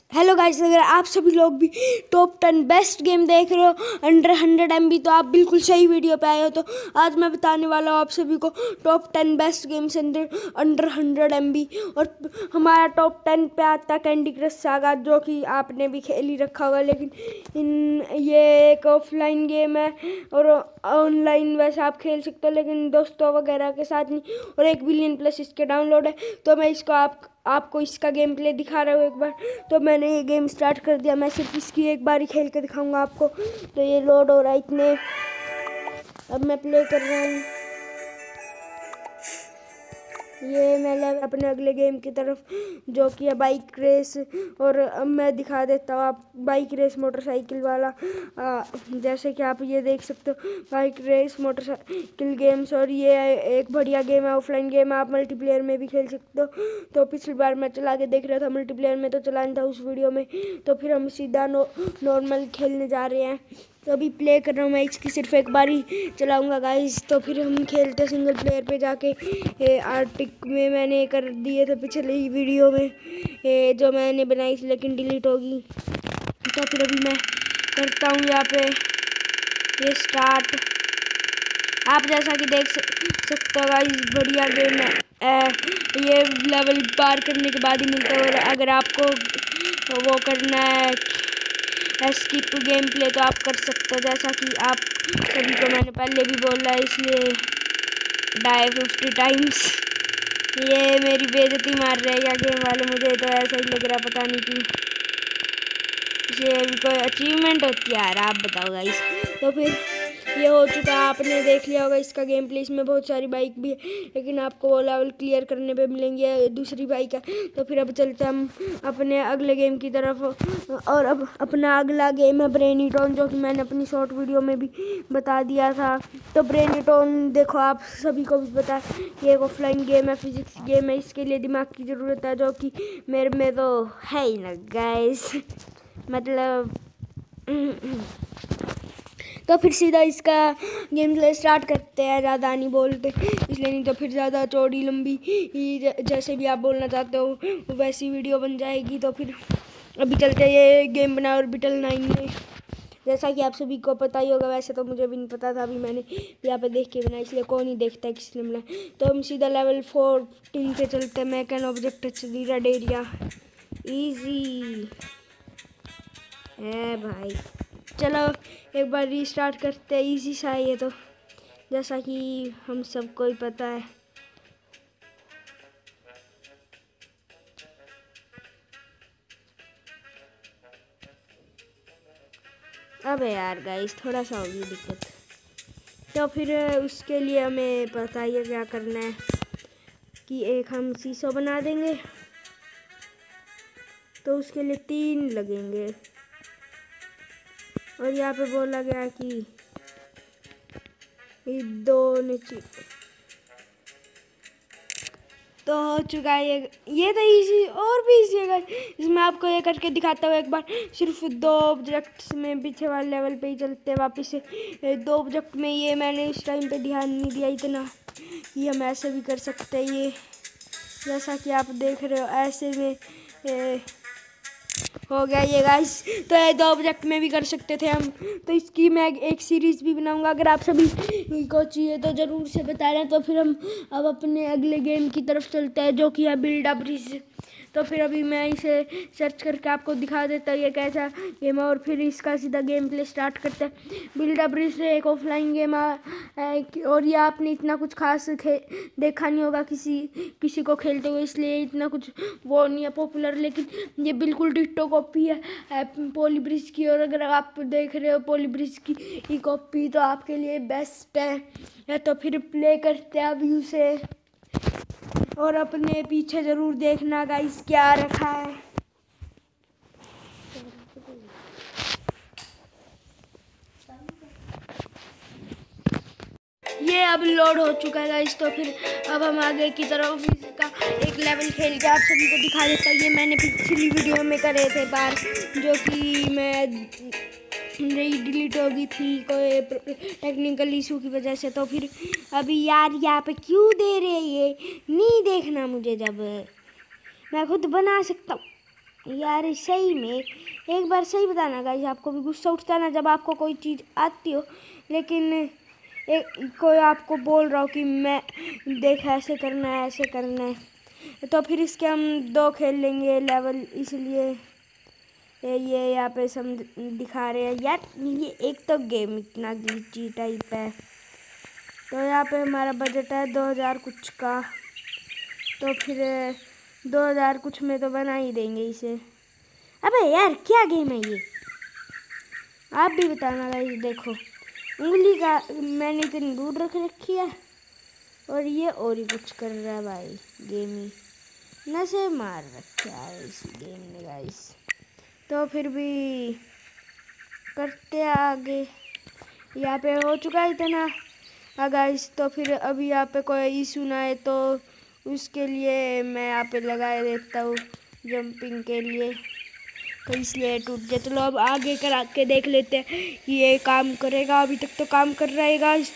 Hello guys, अगर आप सभी लोग भी टॉप 10 बेस्ट गेम देख रहे हो अंडर 100 MB तो आप बिल्कुल सही वीडियो पे आए हो। तो आज मैं बताने वाला हूँ आप सभी को top 10 best games under 100 MB। और हमारा टॉप 10 पे आता है कैंडी क्रश सागा, जो कि आपने भी खेल ही रखा होगा। लेकिन ये एक ऑफलाइन गेम है और ऑनलाइन वैसे आप खेल सकते हो, लेकिन दोस्तों वगैरह के साथ नहीं। और 1 बिलियन प्लस इसके डाउनलोड है। तो मैं इसको आपको इसका गेम प्ले दिखा रहा हूँ एक बार। तो मैंने ये गेम स्टार्ट कर दिया, मैं सिर्फ इसकी एक बार ही खेल के दिखाऊंगा आपको। तो ये लोड हो रहा है इतने, अब मैं प्ले कर रहा हूँ। ये मैं अपने अगले गेम की तरफ, जो कि है बाइक रेस। और अब मैं दिखा देता हूँ आप बाइक रेस मोटरसाइकिल वाला। जैसे कि आप ये देख सकते हो, बाइक रेस मोटरसाइकिल गेम्स। और ये एक बढ़िया गेम है, ऑफलाइन गेम है, आप मल्टीप्लेयर में भी खेल सकते हो। तो पिछली बार मैं चला के देख रहा था मल्टीप्लेयर में, तो चलाना था उस वीडियो में। तो फिर हम सीधा नॉर्मल खेलने जा रहे हैं। तो अभी प्ले कर रहा हूँ मैं, इसकी सिर्फ एक बार ही चलाऊंगा गाइस। तो फिर हम खेलते सिंगल प्लेयर पे जाके। आर्टिक में मैंने कर दिए थे पिछले ही वीडियो में, जो मैंने बनाई थी, लेकिन डिलीट होगी। तो फिर अभी मैं करता हूँ यहाँ पे ये स्टार्ट। आप जैसा कि देख सकते हो गाइस, बढ़िया गेम है। ये लेवल पार करने के बाद ही मिलता है। और अगर आपको वो करना है स्किप गेम प्ले तो आप कर सकते हो, जैसा कि आप सभी को मैंने पहले भी बोला है, इसलिए डाई 50 टाइम्स। ये मेरी बेइज्जती मार रहे हैं क्या गेम वाले, मुझे तो ऐसा ही लग रहा, पता नहीं क्यों। ये कोई अचीवमेंट होती है यार, आप बताओ गाइस। तो फिर ये हो चुका है, आपने देख लिया होगा इसका गेम प्ले। इसमें बहुत सारी बाइक भी है, लेकिन आपको वो लेवल क्लियर करने पे मिलेंगे दूसरी बाइक है। तो फिर अब चलते हम अपने अगले गेम की तरफ। और अब अपना अगला गेम है ब्रेनिटॉन, जो कि मैंने अपनी शॉर्ट वीडियो में भी बता दिया था। तो ब्रेनिटॉन देखो, आप सभी को भी पता है, ये एक ऑफलाइन गेम है, फिजिक्स गेम है। इसके लिए दिमाग की ज़रूरत है, जो कि मेरे में तो है ही ना गाइस। मतलब तो फिर सीधा इसका गेम प्ले स्टार्ट करते हैं, ज़्यादा नहीं बोलते इसलिए, नहीं तो फिर ज़्यादा चौड़ी लंबी जैसे भी आप बोलना चाहते हो वैसी वीडियो बन जाएगी। तो फिर अभी चलते हैं, ये गेम बना ऑर्बिटल 9 में, जैसा कि आप सभी को पता ही होगा। वैसे तो मुझे भी नहीं पता था, अभी मैंने यहाँ पे देख के बनाया, इसलिए कौन ही देखता है किसने बनाया। तो हम सीधा लेवल 14 पे चलते हैं। Make an object touch the red area, easy है भाई। चलो एक बार रीस्टार्ट करते हैं, इजी सा है ये तो, जैसा कि हम सबको ही पता है। अबे यार गाइस, थोड़ा सा होगी दिक्कत। तो फिर उसके लिए हमें पता ही है क्या करना है, कि एक हम शीशो बना देंगे। तो उसके लिए 3 लगेंगे। और यहाँ पे बोला गया कि 2 नीचे। तो हो चुका है ये तो इजी, और भी इजी है। इसमें आपको ये करके दिखाता हूँ एक बार। सिर्फ 2 ऑब्जेक्ट्स में पीछे वाले लेवल पे ही चलते हैं वापस से। 2 ऑब्जेक्ट में ये मैंने इस टाइम पे ध्यान नहीं दिया इतना, कि हम ऐसे भी कर सकते हैं। ये जैसा कि आप देख रहे हो, ऐसे में हो गया ये गाइस। तो ये 2 ऑब्जेक्ट में भी कर सकते थे हम। तो इसकी मैं एक सीरीज़ भी बनाऊंगा, अगर आप सभी को चाहिए तो ज़रूर से बताना। तो फिर हम अब अपने अगले गेम की तरफ चलते हैं, जो कि है बिल्ड अ ब्रिज। तो फिर अभी मैं इसे सर्च करके आपको दिखा देता हूँ ये कैसा गेम है, और फिर इसका सीधा गेम प्ले स्टार्ट करते हैं। बिल्ड अ ब्रिज एक ऑफलाइन गेम है, और ये आपने इतना कुछ खास देखा नहीं होगा किसी को खेलते हुए, इसलिए इतना कुछ वो नहीं है पॉपुलर। लेकिन ये बिल्कुल डिट्टो कॉपी है पोली ब्रिज की। और अगर आप देख रहे हो पोली ब्रिज की कॉपी, तो आपके लिए बेस्ट है। तो फिर प्ले करते हैं अभी उसे, और अपने पीछे ज़रूर देखना गाइस क्या रखा है। ये अब लोड हो चुका है गाइस। तो फिर अब हम आगे की तरफ इसका एक लेवल खेल के आप सभी को दिखा देता हूँ। ये मैंने पिछली वीडियो में करे थे बार, जो कि मैं नहीं डिलीट हो गई थी कोई टेक्निकल इशू की वजह से। तो फिर अभी यार यहाँ पे क्यों दे रहे ये नहीं देखना मुझे, जब मैं खुद बना सकता हूँ। यार सही में एक बार सही बताना गाइस, आपको भी गुस्सा उठता ना जब आपको कोई चीज़ आती हो, लेकिन कोई आपको बोल रहा हो कि मैं देख ऐसे करना है ऐसे करना है, तो फिर इसके हम 2 खेल लेंगे लेवल, इसलिए ये यहाँ पे सब दिखा रहे हैं। यार ये एक तो गेम इतना ग्लिची टाइप है। तो यहाँ पे हमारा बजट है 2000 कुछ का, तो फिर 2000 कुछ में तो बना ही देंगे इसे। अबे यार क्या गेम है ये, आप भी बताना गाइस। देखो उंगली का मैंने इतनी दूर रख रखी है और ये और ही कुछ कर रहा है भाई। गेम ही नशे मार रखे है इस गेम में गाइस। तो फिर भी करते आगे। यहाँ पे हो चुका है इतना गाइस। तो फिर अभी यहाँ पे कोई इशू ना है तो उसके लिए मैं यहाँ पे लगा देता हूँ जंपिंग के लिए, तो इसलिए टूट जाए। चलो अब आगे करा के देख लेते हैं ये काम करेगा। अभी तक तो काम कर रहा है गाइस।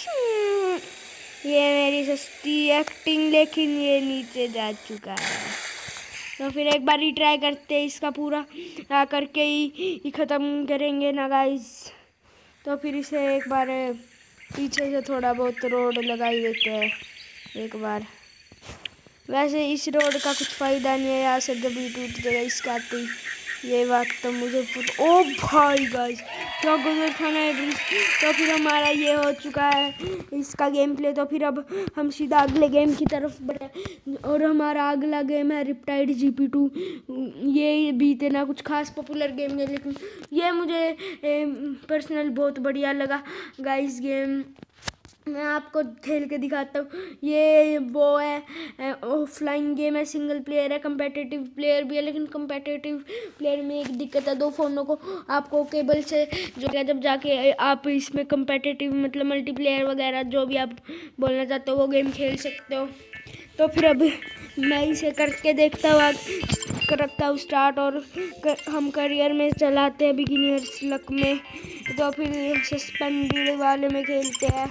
ये मेरी सस्ती एक्टिंग, लेकिन ये नीचे जा चुका है। तो फिर एक बार ही ट्राई करते हैं इसका पूरा करके ही ख़त्म करेंगे ना गाइस। तो फिर इसे एक बार पीछे से थोड़ा बहुत रोड लगा ही देते हैं एक बार। वैसे इस रोड का कुछ फ़ायदा नहीं है, यहाँ से जब भी टूट जाएगा इसका आते ही, ये बात तो मुझे ओ भाई गाइस क्या गजब था ना ब्रिज। तो फिर हमारा ये हो चुका है इसका गेम प्ले। तो फिर अब हम सीधा अगले गेम की तरफ बढ़े और हमारा अगला गेम है रिपटाइड GP2। ये भी इतना कुछ खास पॉपुलर गेम नहीं, लेकिन ये मुझे पर्सनल बहुत बढ़िया लगा गाइस गेम। मैं आपको खेल के दिखाता हूँ। ये वो है ऑफलाइन गेम है, सिंगल प्लेयर है, कम्पेटिटिव प्लेयर भी है। लेकिन कम्पेटिटिव प्लेयर में एक दिक्कत है, 2 फ़ोनों को आपको केबल से जो है जब जाके आप इसमें कम्पेटिटिव मतलब मल्टीप्लेयर वगैरह जो भी आप बोलना चाहते हो वो गेम खेल सकते हो। तो फिर अब मैं इसे करके देखता हूँ, रखता हूँ स्टार्ट और हम करियर में चलाते हैं बिगिनर्स लक में। तो फिर सस्पेंडेड वाले में खेलते हैं।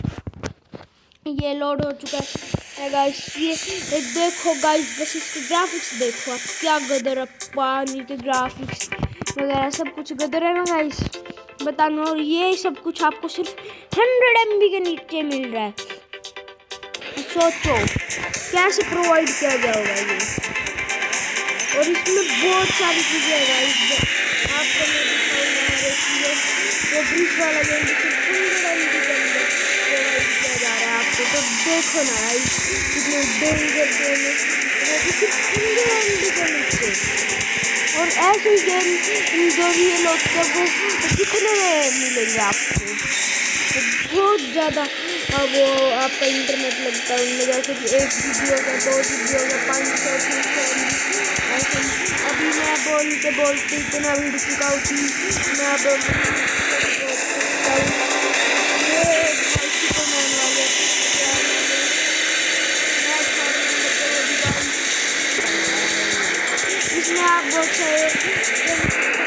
ये लोड हो चुका है गाइस। ये देखो गाइस, बस इसके ग्राफिक्स देखो आप, क्या गदर है। पानी के ग्राफिक्स वगैरह सब कुछ गदर है ना गाइस, बताना। और ये सब कुछ आपको सिर्फ 100 MB के नीचे मिल रहा है। सोचो कैसे प्रोवाइड किया जाएगा ये। और इसमें बहुत सारी चीज़ें है गाइस, आपको मैं दिखाऊंगा। वो ब्रिज वाला गेम सिर्फ 100 MB के अंदर प्रोवाइड किया जा रहा है आपको। तो देखो ना गाइस कितने डेंजर गेम है, वो भी सिर्फ 100 MB के नीचे। और ऐसे ही गेम जो भी ये लोग तब कितने मिलेंगे आपको, तो बहुत ज़्यादा वो आपका इंटरनेट लगता है उनमें, जैसे कि 1 GB हो गया, 2 GB हो गया, 500 600 ऐसे। अभी मैं बोलते इतना भिड़ चुका हूँ कि मैं अब सुपरमैन वाले इसमें आप बहुत सारे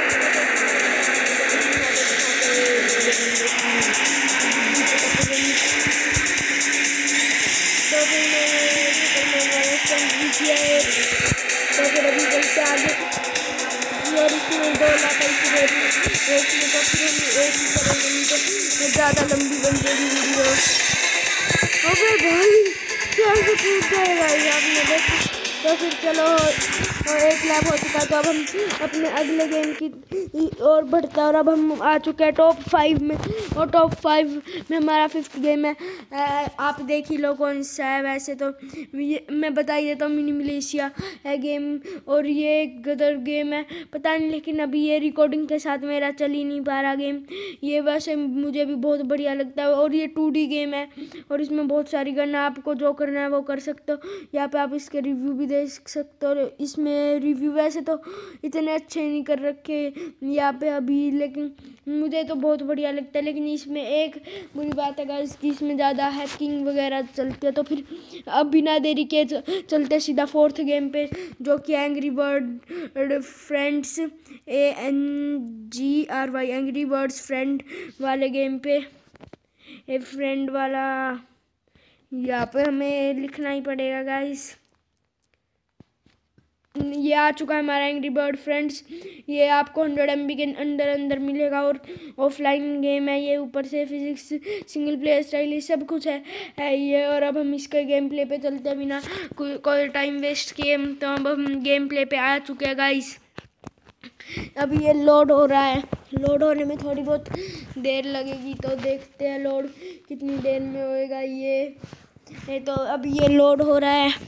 तो फिर अभी चलते आगे। और इसमें 2 लाख ऐसी रेटिंग तो फिर हम एक ही करेंगे, नहीं तो ज़्यादा लंबी बन जाएगी वीडियो। अबे भाई कैसे टूट जाएगा ये, आपने देखा। तो फिर चलो और 1 लैप हो चुका है। तो अब हम अपने अगले गेम की और बढ़ते हैं। और अब हम आ चुके हैं टॉप 5 में, और टॉप 5 में हमारा 5th गेम है। आप देख ही लो कौन सा है। वैसे तो मैं बता ही देता हूँ, मिनी मिलिशिया है गेम। और ये एक गदर गेम है, पता नहीं, लेकिन अभी ये रिकॉर्डिंग के साथ मेरा चल ही नहीं पा रहा गेम। ये वैसे मुझे भी बहुत बढ़िया लगता है। और ये 2D गेम है और इसमें बहुत सारी गन, आपको जो करना है वो कर सकते हो। यहाँ पे आप इसके रिव्यू भी देख सकते हो। और इसमें रिव्यू वैसे तो इतने अच्छे नहीं कर रखे यहाँ पे अभी, लेकिन मुझे तो बहुत बढ़िया लगता है। लेकिन इसमें एक बुरी बात है गाइस कि इसमें ज़्यादा हैकिंग वगैरह चलती है। तो फिर अब बिना देरी के चलते सीधा 4th गेम पे, जो कि angry bird friends ANGRY angry birds friend वाले गेम पे। फ्रेंड वाला यहाँ पे हमें लिखना ही पड़ेगा गाइस। ये आ चुका है हमारा एंग्री बर्ड फ्रेंड्स। ये आपको 100 MB के अंदर मिलेगा और ऑफलाइन गेम है ये। ऊपर से फिजिक्स, सिंगल प्लेयर स्टाइल, ये सब कुछ है ये। और अब हम इसके गेम प्ले पे चलते हैं बिना कोई टाइम वेस्ट किए। तो अब हम गेम प्ले पे आ चुके हैं गाइस। अभी ये लोड हो रहा है, लोड होने में थोड़ी बहुत देर लगेगी, तो देखते हैं लोड कितनी देर में होएगा ये। तो अभी ये लोड हो रहा है।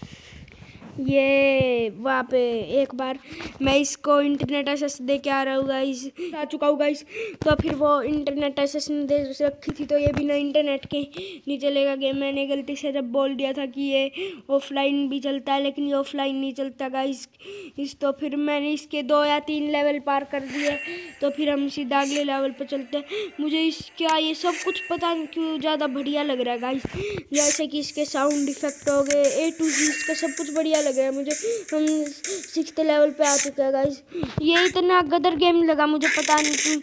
ये वहाँ पे एक बार मैं इसको इंटरनेट एक्सेस दे के आ रहा हूँ गाइस, आ चुका हूँ गाइस। तो फिर वो इंटरनेट एक्सेस दे रखी थी, तो ये बिना इंटरनेट के नहीं चलेगा गेम। मैंने गलती से जब बोल दिया था कि ये ऑफलाइन भी चलता है, लेकिन ये ऑफलाइन नहीं चलता गाइस। तो फिर मैंने इसके 2 या 3 लेवल पार कर दिए, तो फिर हम सीधा अगले लेवल पर चलते हैं। मुझे इसका ये सब कुछ पता नहीं क्यों ज़्यादा बढ़िया लग रहा है गाइस। जैसे कि इसके साउंड इफेक्ट हो गए, A to Z इसका सब कुछ बढ़िया लग रहा है मुझे। हम 6th लेवल पे आ चुके हैं गाइस। ये इतना गदर गेम लगा मुझे, पता नहीं क्यों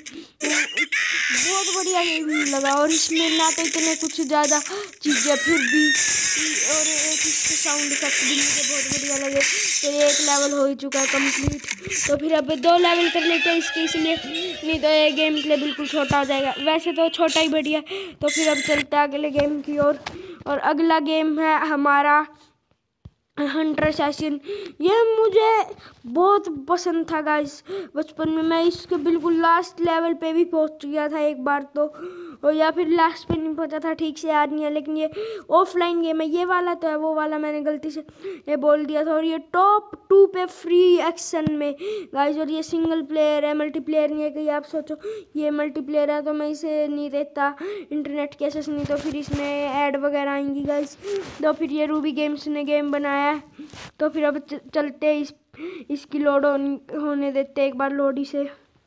बहुत बढ़िया गेम लगा। और इसमें ना तो इतने कुछ ज़्यादा चीज़ें फिर भी, और एक इसके साउंड इफेक्ट भी मुझे बहुत बढ़िया लगे। तो ये 1 लेवल हो ही चुका है कंप्लीट। तो फिर अब 2 लेवल कर लेते हैं इसके, इसलिए नहीं तो ये गेम प्ले बिल्कुल छोटा हो जाएगा। वैसे तो छोटा ही बढ़िया। तो फिर अब चलते हैं अगले गेम की ओर। और अगला गेम है हमारा हंटर असैसिन। ये मुझे बहुत पसंद था गाइस बचपन में। मैं इसके बिल्कुल लास्ट लेवल पे भी पहुंच गया था एक बार तो, और या फिर लास्ट पे नहीं पहुंचा था, ठीक से याद नहीं है। लेकिन ये ऑफलाइन गेम है, ये वाला तो है, वो वाला मैंने गलती से ये बोल दिया था। और ये टॉप 2 पे फ्री एक्शन में गाइस। और ये सिंगल प्लेयर है, मल्टीप्लेयर नहीं है। कहीं आप सोचो ये मल्टीप्लेयर है, तो मैं इसे नहीं देता इंटरनेट के एक्सेस, नहीं तो फिर इसमें ऐड वगैरह आएंगी गाइस। तो फिर ये रूबी गेम्स ने गेम बनाया है। तो फिर अब चलते इसकी लोड होने देते एक बार लोड इसे।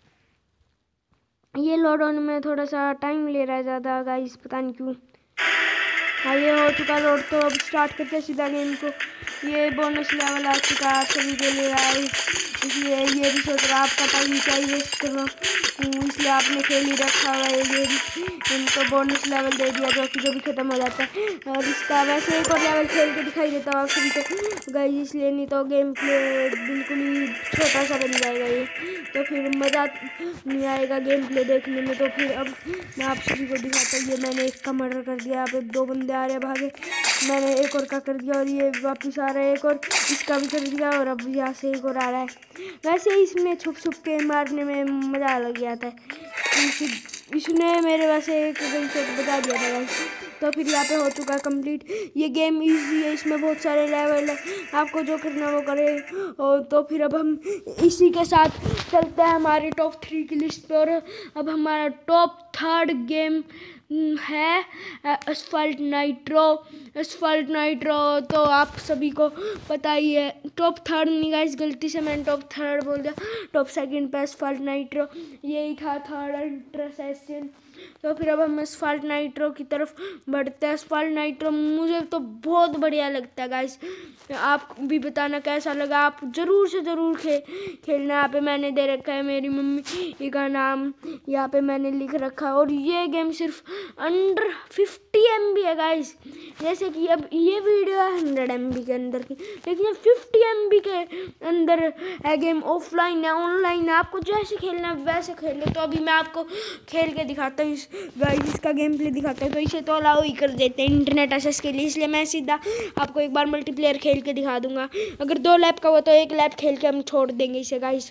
ये लोड होने में थोड़ा सा टाइम ले रहा है ज़्यादा गाइस, पता नहीं क्यों। हाँ ये हो चुका लोड। तो अब स्टार्ट करते हैं सीधा गेम को। ये बोनस लेवल आ चुका है आप सभी के लिए गाइस, इसलिए ये भी सोच रहा आपका टाइम क्या ही वेस्ट कर रहा हूँ, इसलिए आपने खेल ही रखा हुआ है ये भी। इनको बोनस लेवल दे दिया जो भी खत्म हो जाता है। और इसका वैसे एक और लेवल खेल के दिखाई देता हूँ आप सभी को गाइस, इसलिए नहीं तो गेम प्ले बिल्कुल ही छोटा सा बन जाएगा ये, तो फिर मज़ा नहीं आएगा गेम प्ले देखने में। तो फिर अब मैं आप सभी को दिखाता हूँ। ये मैंने एक का मर्डर कर दिया, यहाँ पे 2 बंदे आ रहे हैं भागे, मैंने एक और का कर दिया, और ये वापस आ रहा है एक और, इसका भी कर दिया, और अब यहाँ से एक और आ रहा है। वैसे इसमें छुप छुप के मारने में मज़ा अलग ही आता है। इसने मेरे वैसे एक गन शॉट बता दिया था गाइस। तो फिर यहाँ पे हो चुका है कंप्लीट। ये गेम इजी है, इसमें बहुत सारे लेवल है, आपको जो करना वो करे। और तो फिर अब हम इसी के साथ चलते हैं हमारी टॉप 3 की लिस्ट पे। और अब हमारा टॉप 3rd गेम है एस्फाल्ट नाइट्रो। एस्फाल्ट नाइट्रो तो आप सभी को पता ही है। टॉप 3rd नहीं गाइस, गलती से मैंने टॉप 3rd बोल दिया। टॉप 2nd पे एस्फाल्ट नाइट्रो, यही था 3rd हंटर असैसिन। तो फिर अब हम एस्फाल्ट नाइट्रो की तरफ बढ़ते हैं। एस्फाल्ट नाइट्रो मुझे तो बहुत बढ़िया लगता है गाइस, आप भी बताना कैसा लगा। आप ज़रूर से ज़रूर खेलना। यहाँ पे मैंने दे रखा है मेरी मम्मी का नाम, यहाँ पे मैंने लिख रखा है। और ये गेम सिर्फ अंडर 50 MB है गाइस। जैसे कि अब ये वीडियो है 100 MB के अंदर की, लेकिन ये 50 MB के अंदर है गेम। ऑफलाइन है, ऑनलाइन है, आपको जैसे खेलना है वैसे खेल लो। तो अभी मैं आपको खेल के दिखाता हूँ गाइस, इसका गेम प्ले दिखाता हूँ। तो इसे तो अलाउ ही कर देते हैं इंटरनेट एक्सेस के लिए, इसलिए मैं सीधा आपको एक बार मल्टीप्लेयर खेल के दिखा दूंगा। अगर 2 लैप का हुआ तो 1 लैप खेल के हम छोड़ देंगे इसे गाइस।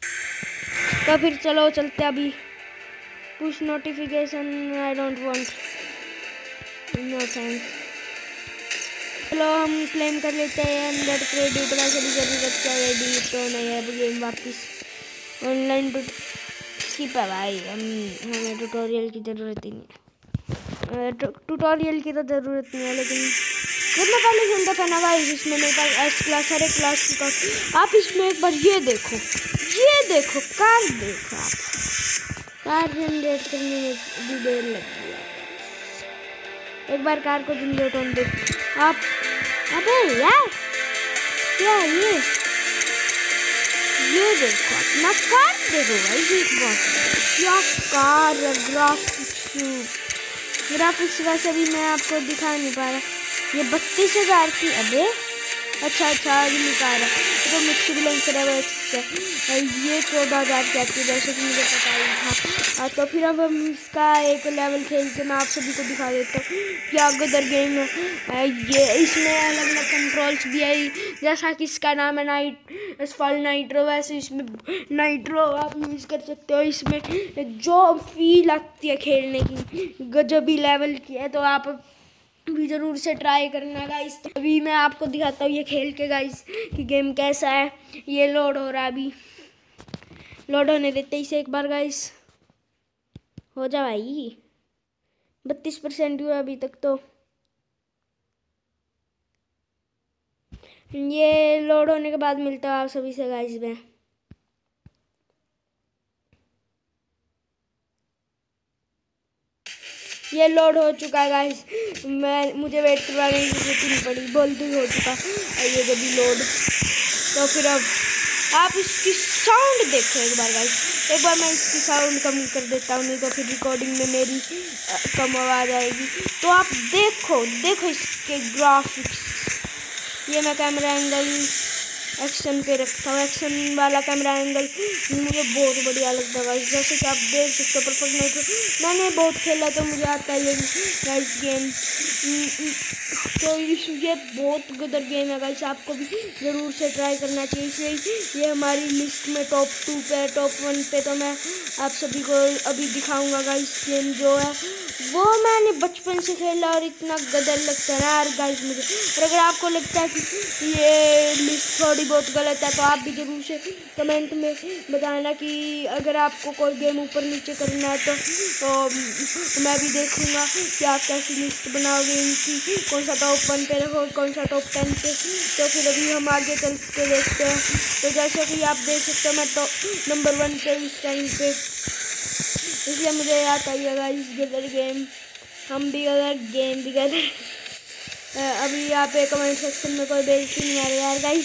तो फिर चलो चलते अभी। Push notification I don't want, no thanks. चलो हम क्लेम कर लेते हैं 100 क्रेडिट, वैसे भी ज़रूरत क्या है, एडिट तो नहीं है। अब गेम वापस ऑनलाइन स्किप है भाई, हमें ट्यूटोरियल की ज़रूरत ही नहीं है। ट्यूटोरियल की तो ज़रूरत नहीं है, लेकिन जब मैं पहले खेलता था ना भाई, इसमें मेरे पास S क्लास हर एक क्लास की। आप इसमें एक बार ये देखो कार देखो, आप कार जनरेट करने में भी देर लगती है। एक बार कार को जनरेट होने देखो आप। अबे यार क्या ये देखो अपना कार देखो भाई, क्या कार ग्राफिक्स वैसे भी मैं आपको दिखा नहीं पा रहा। ये 32,000 की, अबे अच्छा अभी निकाल रहा है। जो मिक्सी बिलेंसर है वो ये 14,000 की आती है, जैसे कि मुझे पता ही था। तो फिर अब हम इसका एक लेवल खेल के मैं आप सभी को दिखा देता हूँ क्या गदर गेम है ये। इसमें अलग अलग कंट्रोल्स भी है, जैसा कि इसका नाम है एसफॉल्ट नाइट्रो, वैसे इसमें नाइट्रो आप यूज़ कर सकते हो। इसमें जो फील आती है खेलने की गजबी लेवल की है, तो आप भी ज़रूर से ट्राई करना गाइस। अभी मैं आपको दिखाता हूँ ये खेल के गाइस कि गेम कैसा है। ये लोड हो रहा है, अभी लोड होने देते इसे एक बार गाइस। हो जा भाई, 32% हुआ अभी तक। तो ये लोड होने के बाद मिलता है आप सभी से गाइस में। ये लोड हो चुका है गाइस, मुझे वेट करवाने की जरूरत नहीं पड़ी, बोलते ही हो चुका। और ये जब भी लोड, तो फिर अब आप इसकी साउंड देखो एक बार गाइस। एक बार मैं इसकी साउंड कम कर देता हूँ, नहीं तो फिर रिकॉर्डिंग में मेरी कम आवाज़ आएगी। तो आप देखो इसके ग्राफिक्स। ये मैं कैमरा एंगल एक्शन पे रखता हूँ, एक्शन वाला कैमरा एंगल मुझे बहुत बढ़िया लगता है गाइस। जैसे कि आप देख सकते हो परफेक्ट नाइट्रो मैंने बहुत खेला तो मुझे आता है ये गाइस गेम। तो ये बहुत गदर गेम है गाइस, आपको भी ज़रूर से ट्राई करना चाहिए। इसलिए ये हमारी लिस्ट में टॉप 2 पे, टॉप 1 पे तो मैं आप सभी को अभी दिखाऊंगा गाइस। गेम जो है वो मैंने बचपन से खेला और इतना गदर लगता है ना यार गाइस मुझे। और अगर आपको लगता है कि ये लिस्ट थोड़ी बहुत गलत है तो आप भी ज़रूर से कमेंट में बताना कि अगर आपको कोई गेम ऊपर नीचे करना है तो मैं भी देखूंगा कि आप कैसी लिस्ट बनाओगे इनकी, कौन सा टॉप 1 पे रखो, कौन सा टॉप 10 पे। तो फिर अभी हम आगे चल के देखते हैं। तो जैसे कि आप देख सकते हो मैं टॉप नंबर 1 पे इस टाइम पे, इसलिए मुझे याद आई गाइस गदर गेम। हम भी गदर गेम भी गदर। अभी यहाँ पे कमेंट सेक्शन में कोई बेइज्जती नहीं मारे यार गाइस।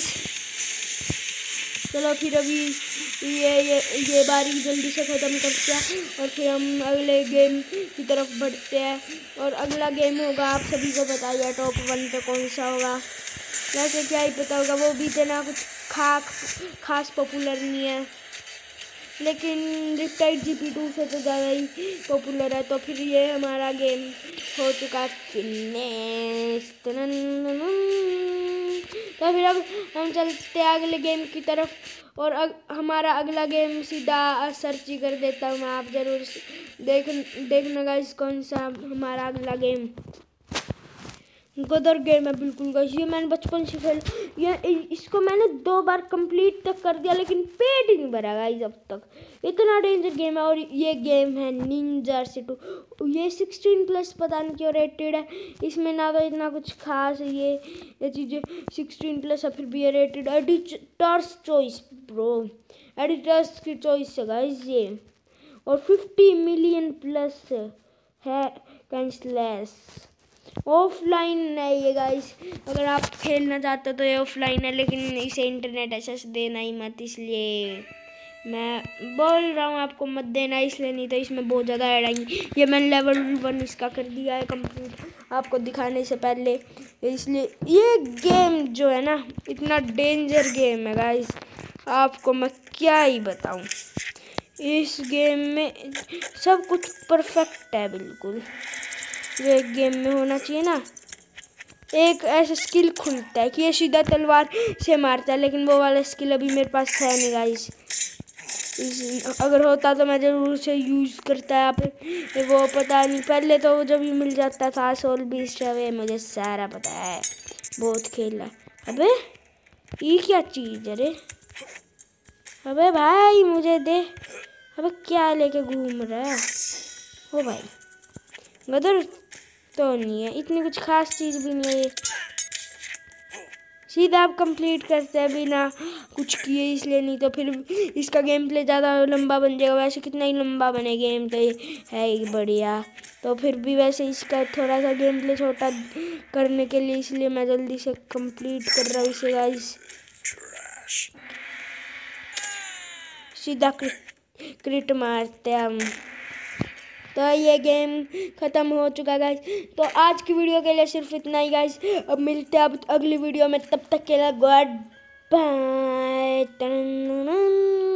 चलो फिर अभी ये बारी जल्दी से ख़त्म करते हैं और फिर हम अगले गेम की तरफ बढ़ते हैं। और अगला गेम होगा आप सभी को पता ही है टॉप 1 पे कौन सा होगा। वैसे क्या ही पता होगा, वो भी इतना कुछ खास पॉपुलर नहीं है, लेकिन रिपटाइड GP2 से तो ज़्यादा ही पॉपुलर है। तो फिर ये हमारा गेम हो चुका फिनिश। तो फिर अब हम चलते हैं अगले गेम की तरफ और हमारा अगला गेम सीधा सर्च ही कर देता हूँ मैं। आप ज़रूर देखना गाइस कौन सा हमारा अगला गेम गदर गेम है बिल्कुल गाइस। ये मैंने बचपन से इसको मैंने 2 बार कंप्लीट तक कर दिया, लेकिन पेट ही नहीं भरा गाइस अब तक। इतना डेंजर गेम है। और ये गेम है निंजा R2। ये 16+ पता नहीं क्यों रेटेड है। इसमें ना तो इतना कुछ खास है, ये चीज़ें 16+ है फिर भी ये rated. Editor's choice bro, editor's की चॉइस है गाइस ये। और 50 मिलियन प्लस है कैंसलेस। ऑफलाइन है ये गाइस, अगर आप खेलना चाहते हो तो ये ऑफलाइन है, लेकिन इसे इंटरनेट एक्सेस देना ही मत, इसलिए मैं बोल रहा हूँ आपको मत देना, इसलिए नहीं तो इसमें बहुत ज़्यादा ऐड आएंगी। ये मैंने लेवल 1 इसका कर दिया है कंप्लीट आपको दिखाने से पहले। इसलिए ये गेम जो है ना इतना डेंजर गेम है गाइस, आपको मैं क्या ही बताऊँ। इस गेम में सब कुछ परफेक्ट है बिल्कुल, जो एक गेम में होना चाहिए ना। एक ऐसा स्किल खुलता है कि ये सीधा तलवार से मारता है, लेकिन वो वाला स्किल अभी मेरे पास है नहीं गाइस। अगर होता तो मैं ज़रूर से यूज़ करता है। वो पता नहीं, पहले तो जब भी मिल जाता था सोल 20 रवे, मुझे सारा पता है, बहुत खेला। अबे ये क्या चीज़ है रे, अबे भाई मुझे दे। अबे क्या लेके घूम रहा है ओ भाई, गदर तो नहीं है, इतनी कुछ खास चीज़ भी नहीं है। सीधा आप कंप्लीट करते हैं बिना कुछ किए, इसलिए नहीं तो फिर इसका गेम प्ले ज़्यादा लंबा बन जाएगा। वैसे कितना ही लंबा बने गेम तो ये है ही बढ़िया। तो फिर भी वैसे इसका थोड़ा सा गेम प्ले छोटा करने के लिए, इसलिए मैं जल्दी से कंप्लीट कर रहा हूँ इसे गाइस। सीधा क्रिट मारते हैं हम। तो ये गेम ख़त्म हो चुका है गाइस। तो आज की वीडियो के लिए सिर्फ इतना ही गाइस। अब मिलते हैं अब अगली वीडियो में, तब तक के लिए गॉड बाय।